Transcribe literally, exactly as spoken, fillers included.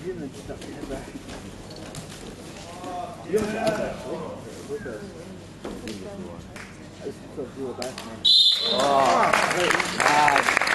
You know, just up your back. You don't have that, with us. I just took you a back, man. Oh, nice.